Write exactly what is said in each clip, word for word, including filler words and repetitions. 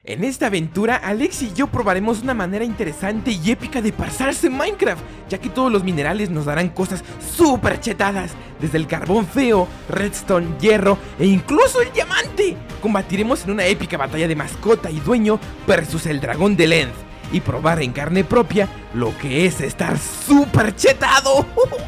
En esta aventura, Alex y yo probaremos una manera interesante y épica de pasarse Minecraft, ya que todos los minerales nos darán cosas súper chetadas, desde el carbón feo, redstone, hierro e incluso el diamante. Combatiremos en una épica batalla de mascota y dueño versus el dragón de Lens, y probar en carne propia lo que es estar súper chetado.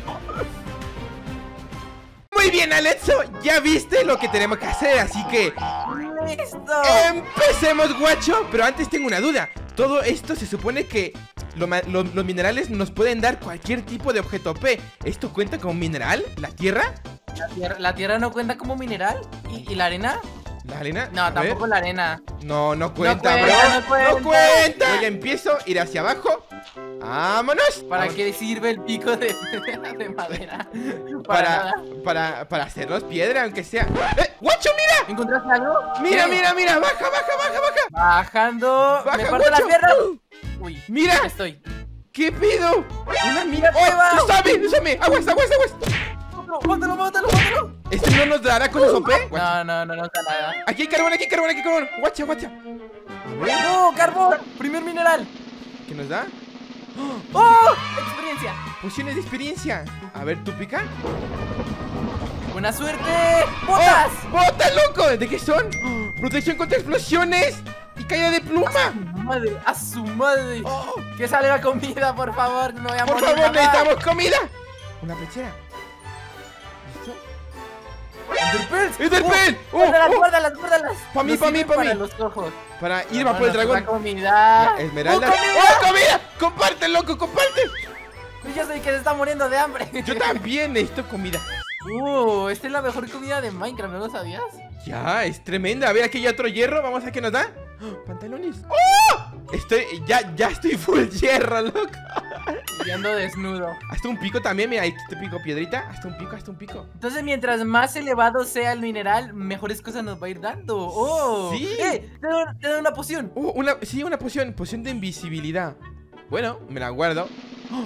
Muy bien, Alexo, ya viste lo que tenemos que hacer, así que... ¡Listo! ¡Empecemos, guacho! Pero antes tengo una duda. Todo esto se supone que lo, lo, los minerales nos pueden dar cualquier tipo de objeto P. ¿Esto cuenta como mineral? ¿La tierra? ¿La tierra, la tierra no cuenta como mineral? ¿Y, y la arena? ¿La arena? No, A tampoco ver. la arena. No, no cuenta, no bro. cuenta, no cuenta. ¡No cuenta! Yo ya empiezo a ir hacia abajo. ¡Vámonos! ¿Para Vamos. qué sirve el pico de, de madera? Para, Para, nada. para, para hacerlos piedra, aunque sea. ¡Eh! ¡Guacho, mira! ¿Encontraste algo? Mira, ¿Qué? mira, mira. Baja, baja, baja, baja. Bajando. Baja, ¿Me parto guacho. las piernas? Uy, Mira. ya estoy. ¿Qué pido? Una mina. Ahí va. ¡Oh! ¡Usame! ¡Usame! ¡Aguas, aguas, aguas! ¡Bótalo, bótalo, bótalo! ¿Este no nos dará cosas O P? Guacha. No, no, no, no está nada. Aquí hay carbón, aquí hay carbón, aquí hay carbón. Guacha, guacha. ¡Oh, carbón! ¡Primer mineral! ¿Qué nos da? ¡Oh! ¡Experiencia! Pociones de experiencia. A ver, ¿tú pica? ¡Buena suerte! ¡Botas! ¡Oh! ¡Botas, loco! ¿De qué son? ¡Oh! ¡Protección contra explosiones! ¡Y caída de pluma! ¡Madre! ¡A su madre! ¡Oh! ¡Que salga comida, por favor! ¡No voy a ¡Por morir favor, jamás. necesitamos comida! Una pechera. ¿Listo? ¡Enderpearls! ¡Enderpearl! ¡Oh! ¡Oh! ¡Guárdalas, ¡Oh! guárdalas, guárdalas! Pa' mí, Nos pa' mí, sirven pa' para mí. los ojos. Para ir va por el Vámonos, dragón. la comida. La esmeralda. ¡Oh, comida! ¡Oh, comida! ¡Comparte, loco, comparte! Yo soy el que se está muriendo de hambre. Yo también necesito comida. Uh, esta es la mejor comida de Minecraft, ¿no lo sabías? Ya, es tremenda. A ver, aquí hay otro hierro. Vamos a ver qué nos da. ¡Oh! Pantalones. ¡Oh! Estoy, ya, ya estoy full hierro, loco. Y ando desnudo. Hasta un pico también, mira, ahí te pico piedrita. Hasta un pico, hasta un pico. Entonces, mientras más elevado sea el mineral, mejores cosas nos va a ir dando. ¡Oh! Sí. ¡Eh! Te doy, te doy una poción. Uh, una, sí, una poción, poción de invisibilidad. Bueno, me la guardo. ¡Oh!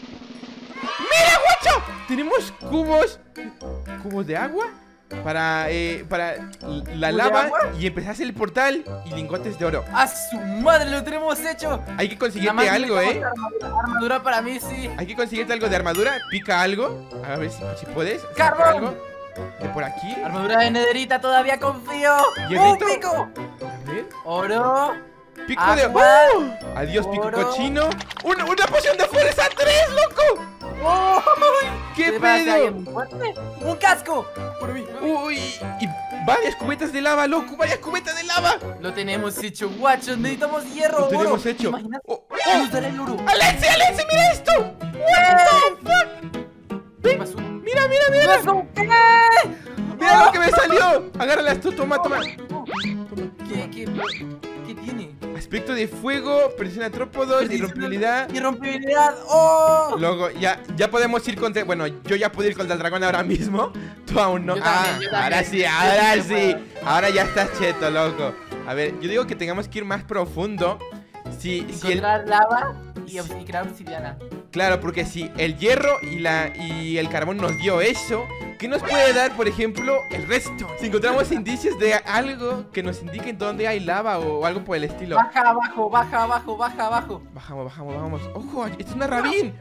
¡Mira, guacho! Tenemos cubos. Cubos de agua. Para, eh, para la de lava agua? y empezar a hacer el portal y lingotes de oro. ¡A su madre! ¡Lo tenemos hecho! Hay que Nada conseguirte más algo, necesitamos eh. Armadura, armadura para mí, sí. Hay que conseguirte algo de armadura. Pica algo. A ver si, si puedes. sacar ¡Carbón! algo de por aquí. Armadura de nederita, todavía confío. ¿Hierrito? ¡Un pico! A ver. Oro. Pico de. Agua. ¡Oh! Adiós, pico Oro. cochino. Una, una poción de fuerza tres, loco. ¡Oh! ¿Qué pasa ahí pedo? en mi fuerte? ¡Un casco! Por mí. Uy, y varias cubetas de lava, loco. Varias cubetas de lava. Lo tenemos hecho, guachos. Necesitamos hierro. Lo tenemos oro. hecho. Imagínate. Oh, ¿Qué oh. nos dará el oro? ¡Alexi, Alexi, mira esto! What the fuck? ¿Qué pasó? Mira, mira, mira. ¿Pasó qué? Mira lo que me salió. Agárralas tú, toma, toma. ¿Qué, qué, qué tiene? Aspecto de fuego, presión artrópodos, irrompibilidad. Irrompibilidad. ¡Oh! Luego, ya, ya podemos ir contra. Bueno, yo ya puedo ir contra el dragón ahora mismo. Tú aún no. Yo Ah, también, yo ahora también. sí, Yo ahora sí sí. que Ahora ya estás cheto, loco. A ver, yo digo que tengamos que ir más profundo. Si, si el, Encontrar lava y, obs- y crear obsidiana. claro, porque si el hierro y, la, y el carbón nos dio eso, ¿qué nos puede dar, por ejemplo, el resto? Si encontramos indicios de algo que nos indiquen dónde hay lava o algo por el estilo. Baja abajo, baja abajo, baja abajo. Bajamos, bajamos, bajamos. ¡Ojo! ¡Esto es una rabín!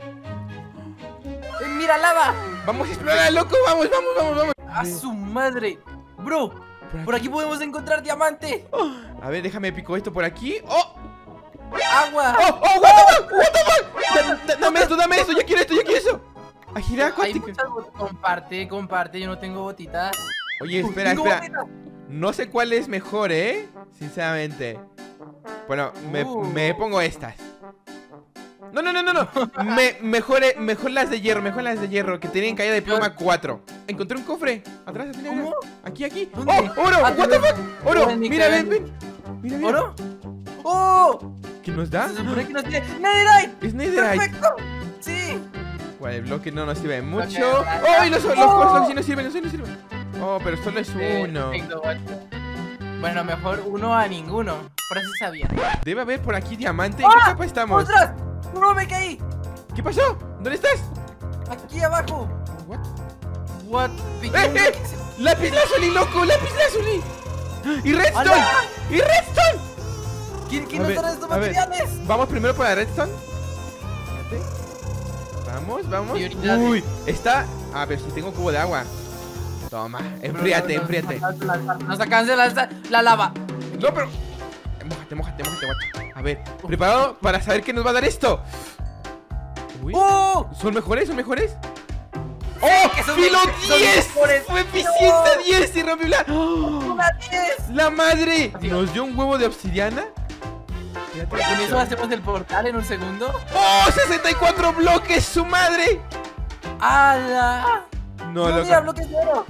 Eh, ¡Mira lava! ¡Vamos a explorar, loco! ¡Vamos, vamos, vamos, vamos! ¡A su madre! Bro, Por por aquí podemos encontrar diamante. A ver, déjame pico esto por aquí. ¡Oh! Agua. ¡Oh! ¡Oh! ¡What the fuck! ¡What the fuck! Da- da- ¡Dame esto, dame esto! ¡Yo quiero esto, yo quiero eso! ¡Agilidad Hay acuática! muchas bot- Comparte, comparte, yo no tengo botitas. Oye, espera, Tengo espera. botitas. No sé cuál es mejor, ¿eh? Sinceramente. Bueno, me, Uh. me pongo estas. No, no, no, no, no. Me, mejor, eh, mejor las de hierro, mejor las de hierro, que tienen caída de pluma cuatro. Encontré un cofre. Atrás, atrás, mira, mira. ¿Cómo? Aquí, aquí. ¿Dónde? ¡Oh! ¡Oro! Ah, ¡What the ¿dónde? fuck! ¡Oro! ¿Dónde? Mira, ven, ¿Dónde? ven. Mira, mira. ¿Oro? ¡Oh! ¿Qué nos da? Se supone que nos tiene. ¡Netherite! Es netherite. ¡Perfecto! ¡Sí! Bueno, el bloque no nos sirve Bloque mucho. de ¡Oh! plata. Y los, los, ¡Oh! los, los sí nos sirven, los sí nos sirven. Oh, pero solo es uno. Perfecto, guacho. Bueno, mejor uno a ninguno. Por eso sabía. Debe haber por aquí diamante. ¿En ¡Ah! qué capa estamos? ¡Ostras! ¡No me caí! ¿Qué pasó? ¿Dónde estás? Aquí abajo. What? What? ¡Eh, eh! ¡Lápiz lazuli, loco! ¡Lápiz lazuli! ¡Y redstone! ¡Hala! ¡Y redstone! ¿Quién, quién A nos ver, dará estos a ver. materiales? Vamos primero por la redstone. Fíjate. Vamos, vamos. Prioridades. Uy, está. A ver si tengo cubo de agua. Toma, enfríate, Nos- enfríate. Nos, nos, nos acaban de lanzar la lava. No, pero. Mójate, mójate, mójate, guacho. A ver, ¿preparado para saber qué nos va a dar esto? Uy. ¡Oh! ¿Son mejores? ¿Son mejores? ¡Oh! que son ¡Filo me- son diez! mejores. ¡Fue eficiencia diez y rompió la... ¡Oh! ¡Una diez! ¡La madre! Así. ¿Nos dio un huevo de obsidiana? Fíjate. Con eso hacemos el portal en un segundo. ¡Oh! ¡sesenta y cuatro bloques! ¡Su madre! ¡Hala! No, No, loco. mira, bloques de oro.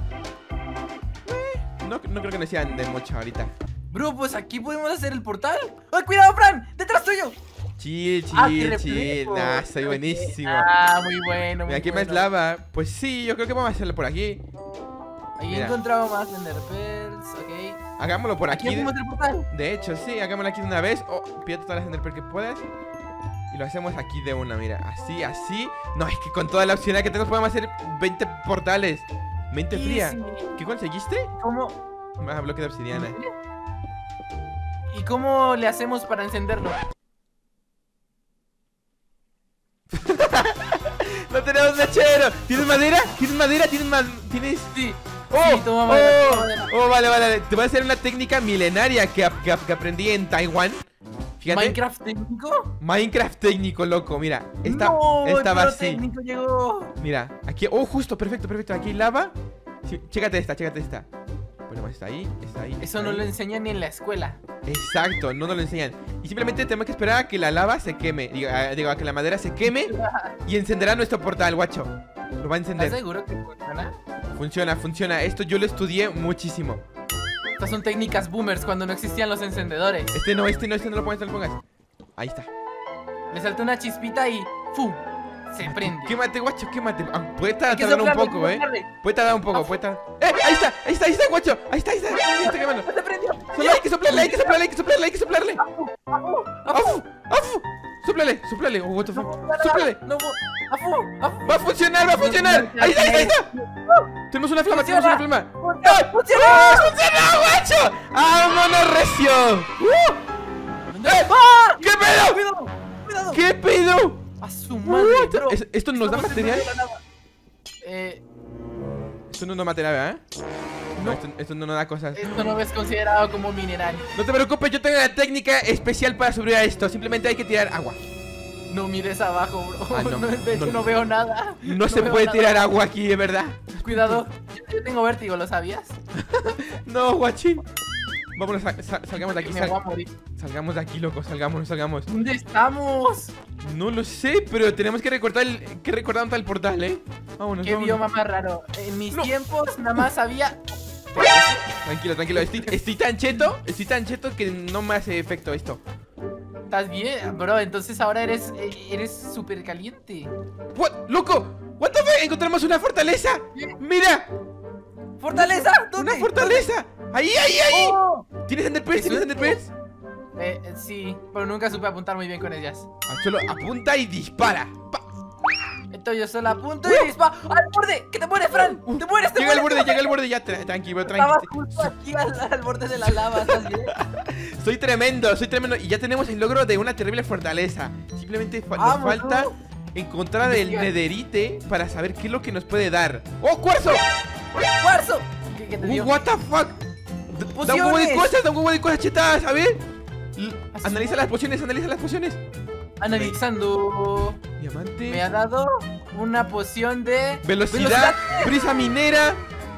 No, no creo que nos sean de mucho ahorita. Bro, pues aquí podemos hacer el portal. ¡Ay, cuidado, Fran! ¡Detrás tuyo! Chill, Ah, qué chill, chill. reflejo. Nah, soy buenísimo. Ah, muy bueno. Mira, muy aquí más bueno. lava. Pues sí, yo creo que vamos a hacerlo por aquí. Ahí he Mira. encontrado más Ender Pearls, ok. Hagámoslo por Aquí aquí. hacemos el portal. De hecho, sí, hagámoslo aquí de una vez. Oh, pide todas las Enderpearl que puedas. Y lo hacemos aquí de una, mira. Así, así. No, es que con toda la opción que tenemos podemos hacer veinte portales. Mente fría. Easy. ¿Qué conseguiste? ¿Cómo? Más bloque de obsidiana. ¿Y cómo le hacemos para encenderlo? ¡No tenemos mechero! ¿Tienes madera? ¿Tienes madera? ¿Tienes más? ¿Tienes...? Sí. ¡Oh! Sí, toma madera, oh, toma madera. oh, vale, vale, vale. Te voy a hacer una técnica milenaria que, ap- que, ap- que aprendí en Taiwán. Fíjate. ¿Minecraft técnico? Minecraft técnico, loco. Mira, esta, no, estaba el así. técnico llegó. Mira, aquí. Oh, justo, perfecto, perfecto. Aquí hay lava. Sí, chécate esta, chécate esta. Ponemos esta ahí, esta ahí. Eso esta no ahí. lo enseñan ni en la escuela. Exacto, no nos lo enseñan. Y simplemente tenemos que esperar a que la lava se queme. Digo, a, digo, a que la madera se queme y encenderá nuestro portal, guacho. Lo va a ¿Estás encender. seguro que funciona? Funciona, funciona. Esto yo lo estudié muchísimo. Estas son técnicas boomers cuando no existían los encendedores. Este no, este no, este no lo pongas, no lo pongas. Ahí está. Le salta una chispita y ¡fum! Se prende. Quémate, guacho, quémate. Ah, puede Hay tardar que tardar un soplarle, poco, hay que eh. soplarle. Puede tardar un poco, puede tardar. ¡Eh! Ahí está, ahí está, ahí está, guacho. Ahí está, ahí está. Ahí está quemando. ¡Se prendió! Solo hay que soplarle, hay que soplarle, hay que soplarle, hay que soplarle. ¡Afu! ¡Afu! ¡Afu! ¡Sóplale! ¡Sóplale! Oh, what the fuck. ¡No! ¡Sóplale! ¡No! ¡Afu! ¡Afu! ¡Va a funcionar! ¡Va a funcionar! ¡Ahí está! ¡Ahí está! Ahí está! ¡Tenemos una flama! ¡Tenemos una flama! ¡Funciona! ¡Funciona! ¡Ah! ¡Funciona, guacho! ¡Vámonos, recio! ¡Uh! ¿Dónde? ¡Eh! ¡Ah! ¿Qué pedo? ¡Cuidado! ¡Cuidado! ¿Qué pedo? ¡A su madre, What? bro! ¿Es- ¿Esto nos da Estamos en material? medio de la lava. Eh, Esto no nos da material, ¿verdad? No, esto, esto no nos da cosas. esto no es considerado como mineral. No te preocupes, yo tengo una técnica especial para subir a esto. Simplemente hay que tirar agua. No mires abajo, bro. Ah, no. No, de hecho, No. no, veo nada. No, se veo puede nada. tirar agua aquí, de verdad. Cuidado. Yo, yo tengo vértigo, ¿lo sabías? No, guachín. Vámonos, sal- sal- salgamos de aquí. Me sal- voy a morir. salgamos de aquí, loco. Salgamos, salgamos. ¿Dónde estamos? No lo sé, pero tenemos que recordar el, que recordar dónde está el portal, ¿eh? Vámonos, Qué vámonos. bioma más raro. En mis No. tiempos nada más había... Tranquilo, tranquilo. Estoy, estoy tan cheto, estoy tan cheto que no me hace efecto esto. ¿Estás bien? Bro, entonces ahora eres eh, eres súper caliente. What? ¡Loco! What the fuck? Encontramos una fortaleza. ¡Mira! ¡Fortaleza! ¿Dónde? ¡Una fortaleza! ¡Ahí, ahí, ahí! ¡Oh! ¿Tienes Enderpearls? ¿Tienes ¿Eso es? Enderpearls? Eh, eh, sí, pero nunca supe apuntar muy bien con ellas. Ah, solo apunta y dispara. Pa. Entonces yo solo apunto y disparo. ¡Al borde! ¡Que te mueres, Fran! ¡Te mueres, te Llega al mueres! borde, llega al borde. Ya, tra- tranquilo, Estabas tranquilo. justo aquí al, al borde de la lava, ¿estás bien? Soy tremendo, soy tremendo. Y ya tenemos el logro de una terrible fortaleza. Simplemente fa- nos Vamos, falta tú. encontrar el Investiga. nederite para saber qué es lo que nos puede dar. ¡Oh, cuarzo! ¡Cuarzo! ¿Qué, qué te dio? Uh, what the fuck. D- Da un huevo de ¡Pociones! cosas, da un huevo de cosas chetadas, a ver. L- Así. Analiza las pociones, analiza las pociones. Analizando. Diamante. Me ha dado una poción de... Velocidad, brisa minera.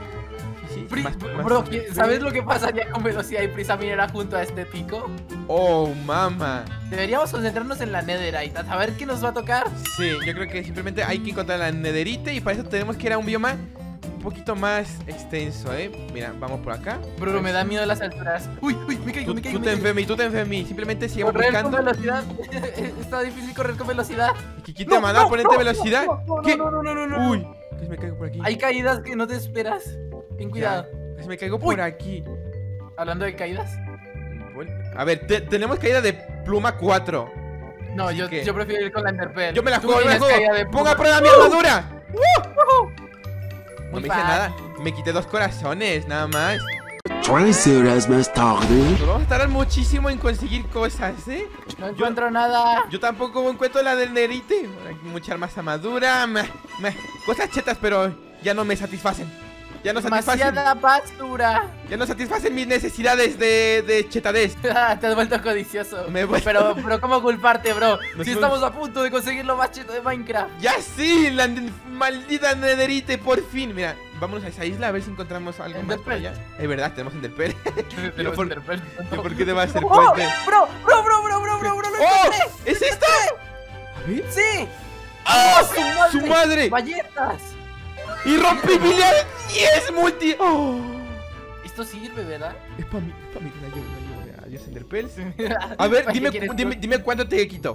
Sí, Pri- más- más- Bro, ¿qué- ¿sabes lo que pasaría con velocidad y prisa minera junto a este pico? Oh, mama. Deberíamos concentrarnos en la netherite, a saber qué nos va a tocar. Sí, yo creo que simplemente hay que encontrar la nederite y para eso tenemos que ir a un bioma un poquito más extenso, ¿eh? Mira, vamos por acá. Bro, me da miedo las alturas. Uy, uy, me caigo, Tú, me caigo. tú me te caigo. enfermi, tú te enfermi. Simplemente sigamos Correr con buscando. velocidad. Está difícil correr con velocidad. Kiki te manda a ponerte velocidad. No, no, ¿Qué? no, no, no, no, no. Uy, casi me caigo por aquí. Hay caídas que no te esperas. Ten cuidado. Ya, casi me caigo por aquí. Hablando de caídas. Bueno, a ver, te- tenemos caída de pluma cuatro. No, Así yo, que- yo prefiero ir con la Enderpearl. Yo me la Tú juego, yo me la tienes caída de juego. Ponga a pluma. prueba mi armadura. No Muy me hice fácil. nada. Me quité dos corazones, nada más. Tres horas más tarde. Nos vamos a tardar muchísimo en conseguir cosas, ¿eh? No encuentro nada. Yo tampoco encuentro la del nerite. Mucha armadura, meh, meh. Cosas chetas, pero ya no me satisfacen. Ya no satisfacen. Demasiada basura. Ya no satisfacen mis necesidades de, de chetadez. Te has vuelto codicioso. Me he vuelto- Pero, pero ¿cómo culparte, bro? Nos Si hemos- estamos a punto de conseguir lo más cheto de Minecraft. Ya sí, la n- maldita nederite, por fin. Mira, vámonos a esa isla a ver si encontramos algo más por Enderpearl. allá. Es verdad, tenemos Enderpearl. Pero por- Enderpearl. ¿Y por qué te va a hacer ¡Oh! puente? Bro, bro, bro, bro, bro, bro, bro, lo ¡Oh! encontré. ¿Es esta? A ver. ¡Sí! ¡Oh! ¡Oh, ¡Su madre! ¡Galletas! ¡Y rompibilidad diez multi! ¡Oh! Esto sirve, ¿verdad? Es para mí, es para mí. La llevo, la llevo. Adiós, Enderpearl. A ver, ¿Para qué dime, quieres cu- dime, tú? dime cuánto te quito.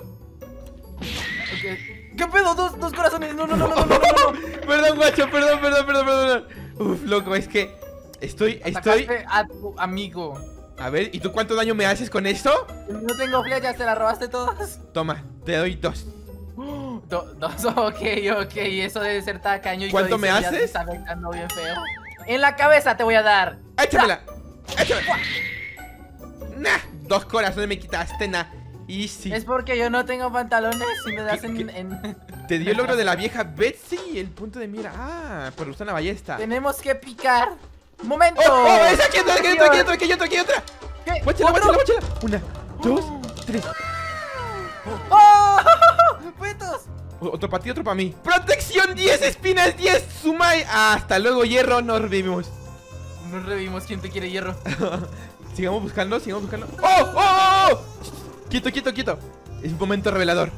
Ok. ¿Qué pedo? Dos, dos corazones. No, no, no, no, no, no, no. Perdón, guacho, perdón, perdón, perdón, perdón. Uf, loco, es que estoy, estoy. Atacaste a tu amigo. A ver, ¿y tú cuánto daño me haces con esto? No tengo flechas, ¿te las robaste todas? Toma, te doy dos. Do- dos, ok, ok, eso debe ser tacaño y ¿Cuánto me codicioso, ya haces? te está afectando bien feo. En la cabeza te voy a dar. ¡Échamela! ¡Échamela! Nah, dos corazones me quitaste, nah. Easy. Es porque yo no tengo pantalones y me das ¿Qué- en, qué? en- Te dio el logro de la vieja Betsy, el punto de mira. Ah, por usar la ballesta. Tenemos que picar. ¡Momento! ¡Oh, oh! ¡Es aquí otra, aquí otra, aquí otra, aquí otra, aquí otra! ¿Qué? ¡Guáchala, ¿Otro? guáchala, guáchala! Una, dos, tres. ¡Oh! ¡Puetos! O- Otro para ti, otro para mí. ¡Protección diez, espinas diez, Sumai! Hasta luego, hierro, nos vimos. Nos revimos, ¿quién te quiere hierro? Sigamos buscando, sigamos buscando. ¡Oh, oh, oh! oh! Quieto, quieto, quieto. Es un momento revelador.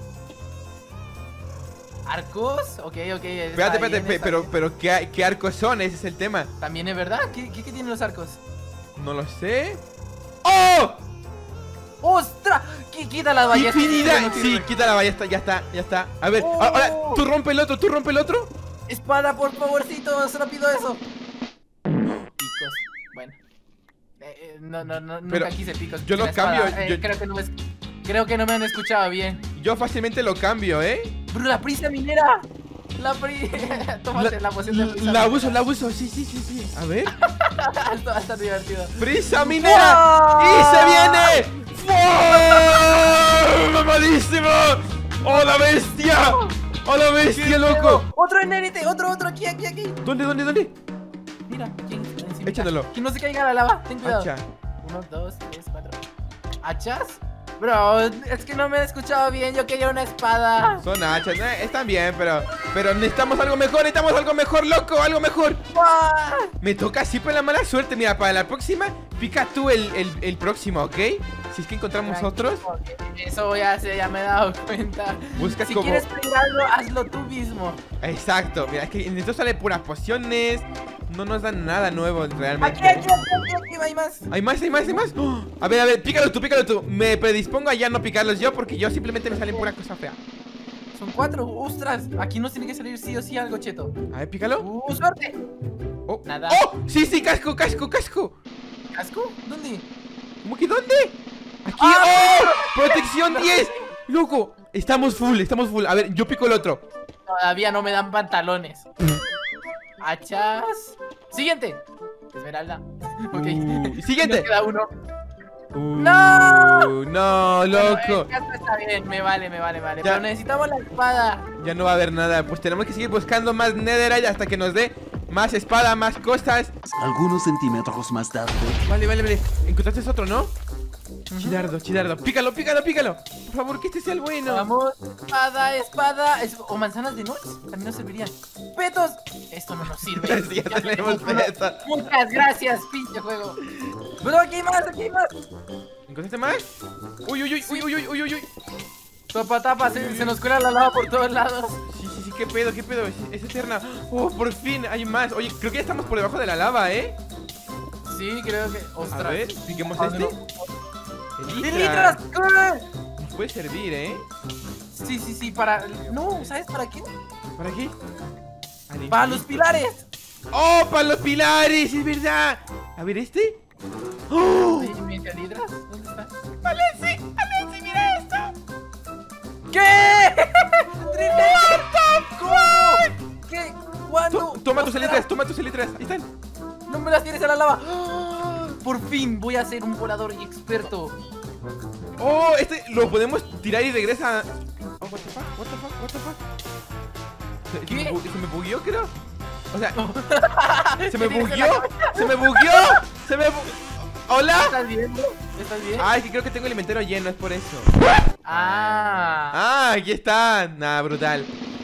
¿Arcos? Ok, ok. Espérate, espérate, pe- pero, pero ¿qué, ¿qué arcos son? Ese es el tema. ¿También es verdad? ¿Qué, qué, qué tienen los arcos? No lo sé. ¡Oh! ¡Ostras! Qu- Quita las ballestas. ¡Infinidad! No Sí, sirve. quita la ballesta, ya está, ya está. A ver, Oh. ahora, tú rompe el otro, tú rompe el otro. Espada, por favorcito, solo pido eso. Picos. Bueno. Eh, eh, no, no, no, Pero nunca quise picos. yo lo Una espada. cambio, Eh, yo- Creo que no me, es- creo que no me han escuchado bien. Yo fácilmente lo cambio, ¿eh? Bro, la prisa minera. La pri... Tómate la, poción de la, prisa la minera. uso, la uso, sí, sí, sí, sí. A ver. Esto va a estar divertido. ¡Prisa minera! ¡Y se viene! ¡Fua! ¡Mamadísimo! ¡Oh, la bestia! ¡Oh, la bestia, loco! Otro enérite, otro, otro, aquí, aquí, aquí. ¿Dónde, dónde, dónde? Mira, aquí, encima. Échatelo. Que no se caiga la lava, ten cuidado. Hacha. Uno, dos, tres, cuatro. ¿Hachas? Bro, es que no me he escuchado bien, yo quería una espada. Son hachas, ¿no? Están bien, pero pero necesitamos algo mejor, necesitamos algo mejor, loco, algo mejor. ¡Ah! Me toca siempre la mala suerte. Mira, para la próxima, pica tú el, el, el próximo, ¿ok? Si es que encontramos otros, Eso ya, sé, ya me he dado cuenta. busca Si como... quieres pedir algo, hazlo tú mismo. Exacto, mira, es que en esto sale puras pociones. No nos dan nada nuevo Aquí, realmente. aquí, aquí, aquí, aquí, hay más. ¿Hay más, hay más, hay más? ¡Oh! A ver, a ver, pícalo tú, pícalo tú. Me predispongo a ya no picarlos yo porque yo simplemente me salen pura cosa fea. Son cuatro, ostras. Aquí nos tiene que salir sí o sí algo, cheto. A ver, pícalo. ¡Uh, suerte! Oh. Nada. ¡Oh! Sí, sí, casco, casco, casco. ¿Casco? ¿Dónde? ¿Cómo que dónde? Aquí. ¡Ah! ¡Oh! Protección diez. Loco, estamos full, estamos full. A ver, yo pico el otro. Todavía no me dan pantalones. Hachas. Siguiente. Esmeralda. Ok. Uh, siguiente. Nos queda uno. Uh, ¡No! No, loco. El casco está bien, me vale, me vale, vale. Ya. Pero necesitamos la espada. Ya no va a haber nada. Pues tenemos que seguir buscando más netherite hasta que nos dé más espada, más cosas. Algunos centímetros más tarde. Vale, vale, vale. Encontraste otro, ¿no? Chidardo, chidardo. Pícalo, pícalo, pícalo. Por favor, que este sea el bueno. Vamos, espada, espada. Es- o manzanas de nuez. También nos servirían. ¡Petos! Esto no nos sirve. Sí, ya tenemos uno. petos. Muchas gracias, pinche juego. Pero aquí hay más, aquí hay más. ¿Encontraste más? Uy, uy, uy, uy, uy, uy, uy, uy. Topa, tapa, se, se nos cuela la lava por todos lados. Sí, sí, sí, qué pedo, qué pedo. Es, es eterna. Oh, por fin hay más. Oye, creo que ya estamos por debajo de la lava, ¿eh? Sí, creo que. Ostras. A ver, piquemos Ah, este. no. Elitra. ¡Elitras! ¿Qué? Nos puede servir, ¿eh? Sí, sí, sí, para. No, ¿sabes para qué? ¿Para qué? Al Para los infinito. pilares. ¡Oh, para los pilares! ¡Es verdad! A ver, ¿este? ¡Oh! Oye, ¿mis elitras? ¿Dónde están? ¡Vale, sí! ¡Vale, sí! ¡Mira esto! ¿Qué? ¿Cómo? ¿Qué? ¿Cuándo? To- Toma tus Ostras, elitras, toma tus elitras. Ahí están. No me las tires a la lava. ¡Ah! por fin voy a ser un volador y experto. Oh, este lo podemos tirar y regresa. Oh, what the fuck, what the fuck, what the fuck. Se, ¿Qué? se, me, bu- se me bugueó, creo. O sea, se me ¿Qué tienes en bugueó. la cabeza? Se me bugueó. Se me bu... Hola. ¿Estás viendo? ¿Estás bien? Ah, es que creo que tengo el inventario lleno, es por eso. Ah. Ah, aquí está. Nada, brutal.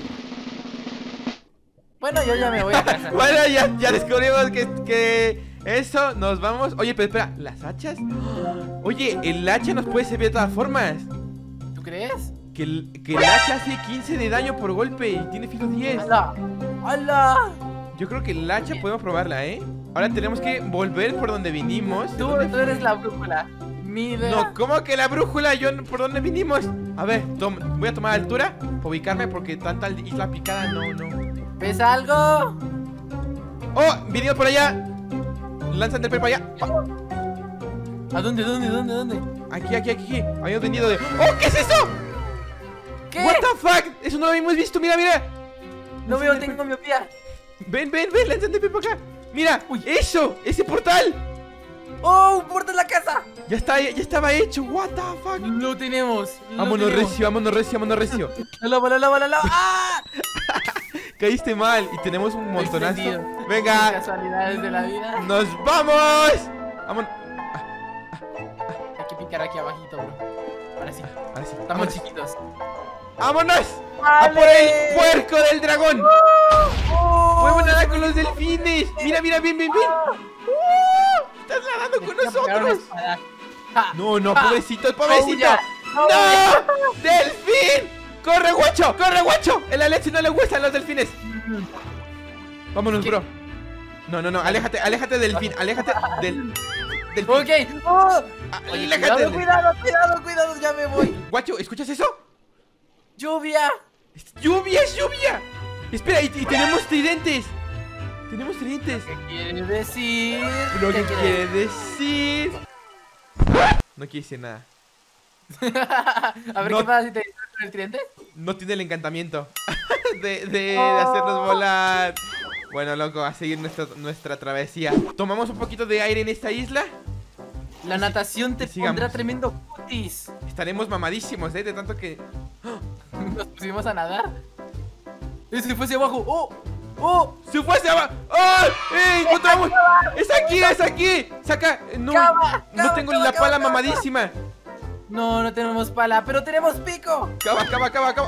Bueno, yo ya me voy a casa. Bueno, ya, ya descubrimos que, que eso, nos vamos. Oye, pero espera, ¿las hachas? Oye, el hacha nos puede servir de todas formas. ¿Tú crees? Que el, que el hacha hace quince de daño por golpe y tiene filo diez. ¡Hala! ¡Hala! Yo creo que el hacha podemos probarla, ¿eh? Ahora tenemos que volver por donde vinimos. ¿De Tú, dónde tú eres la brújula. Mira. No, ¿cómo que la brújula? Yo no- ¿por dónde vinimos? A ver, tom- voy a tomar altura para ubicarme porque tanta isla picada no, no. ¿Ves algo? ¡Oh! Vinimos por allá. Lanza Enderpearl para allá. ¿A dónde, dónde, dónde, dónde? Aquí, aquí, aquí. Habíamos venido de. ¡Oh! ¿Qué es eso? ¿Qué? What the fuck? Eso no lo habíamos visto. Mira, mira. No veo, tengo miopía. Ven, ven, ven. Lanza Enderpearl para acá. Mira. Uy. Eso. Ese portal. ¡Oh! ¡Un puerto en la casa! Ya está, ya estaba hecho. What the fuck. Lo tenemos. Lo Vámonos tenemos. recio, vámonos recio, vámonos recio. La lava, la lava, la lava. ¡Ah! Caíste mal y tenemos un montonazo. Extendido. Venga, Casualidades de la vida. nos vamos. Vámonos. Hay que picar aquí abajito, bro. Ahora sí. Ahora sí, Estamos vámonos. chiquitos. ¡Vámonos! ¡Vale! ¡A por el puerco del dragón! ¡Oh! ¡Podemos nadar con los delfines! ¡Mira, mira, bien, bien, bien! ¡Uh! ¡Estás nadando con Me quiero pegar una nosotros! espada. ¡Ja! No, no, ¡Ja! pobrecito, pobrecito. ¡Aulla! ¡No! ¡Delfín! ¡Corre, guacho! ¡Corre, guacho! El Alexi no le gustan los delfines. Vámonos, ¿Qué? bro. No, no, no, aléjate, aléjate del delfín, aléjate del delfín. Ok. ¡Oh! Oye, Aléjate cuidado, del cuidado, cuidado, cuidado, ya me voy. Guacho, ¿escuchas eso? Lluvia. Es ¡Lluvia, es lluvia! Espera, y, y tenemos tridentes. Tenemos tridentes. ¿Qué quiere decir? Lo ¿Qué que quiere decir. No quiere decir nada. A ver No. qué pasa si te disparas con el tridente. No tiene el encantamiento de, de, de hacernos volar. Bueno, loco, a seguir nuestra, nuestra travesía. Tomamos un poquito de aire en esta isla. La natación te sigamos. pondrá tremendo cutis. Estaremos mamadísimos, ¿eh? De tanto que... Nos pusimos a nadar. Ese fue hacia abajo. ¡Oh! ¡Oh! ¡Se fue hacia abajo! ¡Oh! ¡Eh! ¡Encontramos! ¡Es aquí, es aquí! ¡Saca! No, Cava, no cava, tengo cava, la cava, pala cava. mamadísima. No, no tenemos pala, pero tenemos pico. Cava, cava, cava, cava.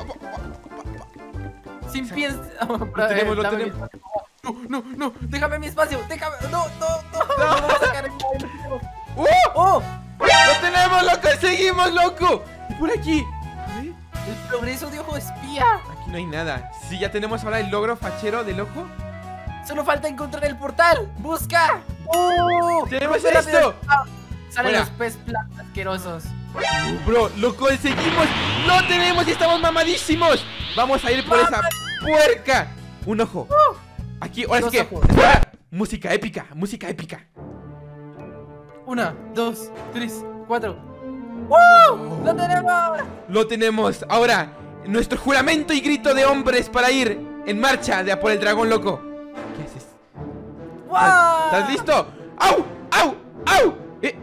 Sin pies. Lo tenemos, lo Dame mi tenemos. espacio. No, no, no. Déjame mi espacio. Déjame. No, no, no. No, vamos a sacar el ¡Uh! ¡Oh! ¡Lo tenemos, loco! ¡Seguimos, loco! Y por aquí. A ver. El progreso de ojo espía. Aquí no hay nada. Sí, ya tenemos ahora el logro fachero del ojo. Solo falta encontrar el portal. ¡Busca! ¡Oh! ¡Tenemos Rompe la esto! piedra. Ah, Salen Fuera. los pez platos asquerosos. Uh, Bro, lo conseguimos. ¡Lo tenemos y estamos mamadísimos! Vamos a ir por esa puerca. Un ojo. Aquí, ahora Dos sí que. ojos. Espera. Música épica, música épica. Una, dos, tres, cuatro. ¡Oh! ¡Lo tenemos! Lo tenemos. Ahora, nuestro juramento y grito de hombres para ir en marcha de a por el dragón loco. ¿Qué haces? ¡Wow! ¿Estás listo? ¡Au! ¡Au! ¡Au! Eh.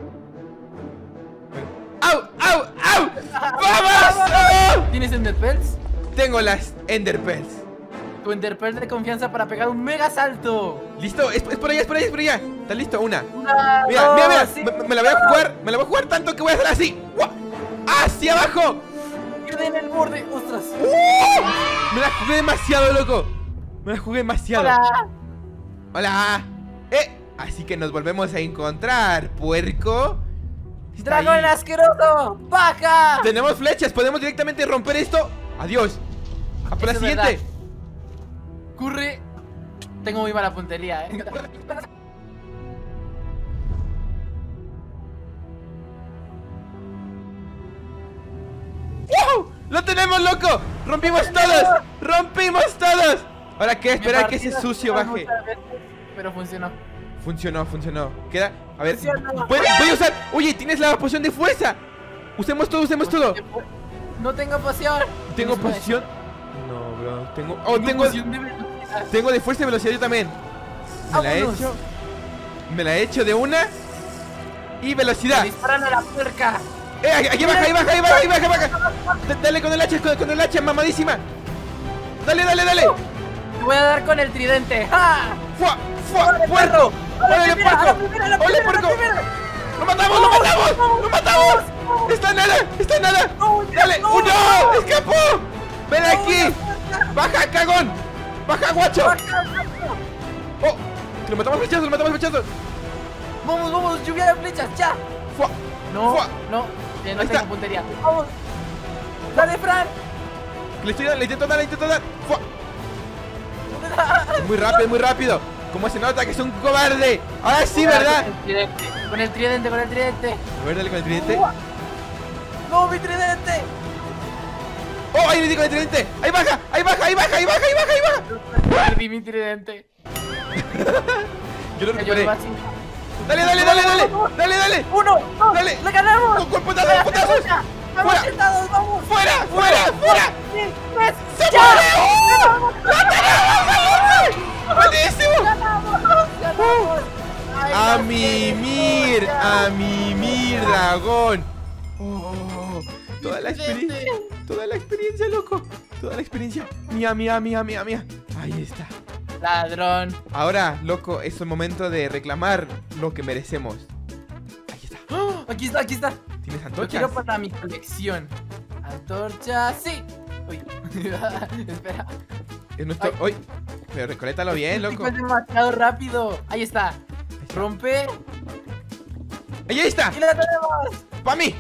¡Au! ¡Au! ¡Au! ¡Vamos! ¡Oh! ¿Tienes Enderpearls? Tengo las Enderpearls. Tu Enderpearl de confianza para pegar un mega salto. ¿Listo? Es, es por allá, es por allá, es por allá. ¿Estás listo? Una. Una, Mira, dos, mira, mira. sí. Me, me la voy a jugar. Me la voy a jugar tanto que voy a hacer así. ¡Guau! ¡Hacia abajo! Quedé en el borde. ¡Ostras! ¡Uh! Me la jugué demasiado, loco. Me la jugué demasiado. Hola. Hola. Eh. Así que nos volvemos a encontrar, puerco. Está ¡Dragón ahí. asqueroso! ¡Baja! Tenemos flechas. Podemos directamente romper esto. Adiós. A por la Eso es siguiente. verdad. Corre. Tengo muy mala puntería, eh. ¡Wow! ¡Lo tenemos, loco! ¡Rompimos todos! ¡Rompimos todos! Ahora qué, esperar que ese Mi partida sucio fue baje. muchas veces, pero funcionó. Funcionó, funcionó. Queda. A ver. Funcionó. Voy, voy a usar. Oye, tienes la poción de fuerza. Usemos todo, usemos todo. No tengo poción. Tengo ¿Tienes una de poción. No, bro. Tengo. esas? Oh, tengo. poción de velocidad. Tengo de fuerza y velocidad yo también. Me la he Vámonos. hecho. Me la he hecho de una. y velocidad. Me disparan a la puerca. Eh, aquí, aquí baja, ahí baja, ahí baja, ahí baja, baja. D- Dale con el hacha, con, con el hacha, mamadísima. Dale, dale, dale. Te voy a dar con el tridente. ¡Ja! ¡Fua! ¡Fua! ¡Órale, ¡Puerco! perro! ¡A la ¡Órale, primera, a la puerco! primera, a la ¡Órale, primera, a la puerco! primera! ¡Lo matamos, lo matamos! ¡Lo matamos! ¡Está en nada! ¡Está en nada! No, ¡Dale! no. ¡Uh, no! ¡Escapó! ¡Ven No, aquí! no, ¡Baja, cagón! ¡Baja, guacho! ¡Oh! ¡Que lo matamos flechazos! ¡Lo matamos flechazos! Vamos, vamos, lluvia de flechas, ya. ¡Fua! No, ¡Fua! no, eh, no Ahí tengo está. puntería. Vamos. Dale, Fran. Le estoy dando, le intento dar, le intento dar. ¡Fua! Es muy rápido, muy rápido. ¿Cómo se nota que es un cobarde? Ahora sí, ¿verdad? Con el tridente, con el tridente, con el tridente. A ver, dale con el tridente. No, mi tridente. ¡Oh, ahí le di con el tridente! ¡Ahí baja! ¡Ahí baja! ¡Ahí baja! ¡Ahí baja! ¡Ahí baja! ¡Ahí baja! Perdí mi tridente. Yo lo Me recuperé. ayudó así. ¡Dale, dale, dale, dale! ¡Dale, dale! Uno, dos, Dale. ¡le ganamos! ¡Con, con putazos, con putazos! ¡Vamos ¡Fuera! sentados, vamos! ¡Fuera! ¡Fuera! ¡Fuera! Sí, pues, ¡Se ¡ya! muere! ¡Oh! ¡La tenemos! ¡Buenísimo! ¡Ganamos! ¡Ganamos! Ay, ¡A no mimir! quiero. ¡A mimir, dragón! Oh, toda la experiencia, toda la experiencia, loco. Toda la experiencia. Mía, mía, mía, mía, mía. Ahí está. Ladrón. Ahora, loco, es el momento de reclamar lo que merecemos. Ahí está. ¡Oh! Aquí está, aquí está. ¿Tienes Lo antorchas? quiero para mi colección. Antorcha, sí. Uy. Espera. Es nuestro... Ay. ¡Uy! Pero recolétalo bien, loco. Es demasiado rápido. Ahí está. Rompe. ¡Ahí está! Y la tenemos. ¡Pa' mí!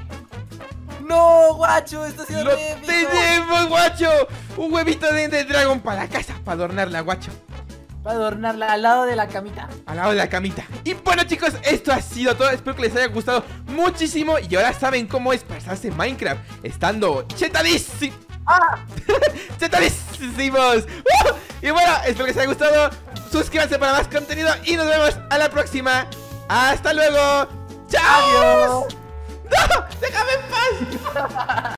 No, guacho, esto ha sido ¡Lo re épico. tenemos, guacho! Un huevito de Ender Dragon para la casa, para adornarla, guacho. Para adornarla al lado de la camita. Al lado de la camita. Y bueno, chicos, esto ha sido todo. Espero que les haya gustado muchísimo. Y ahora saben cómo es pasarse en Minecraft estando chetadísimos. ¡Ah! ¡Chetadísimos! ¡Uh! Y bueno, espero que les haya gustado. Suscríbanse para más contenido. Y nos vemos a la próxima. ¡Hasta luego! ¡Chao! Adiós. ¡No! ¡Déjame en paz!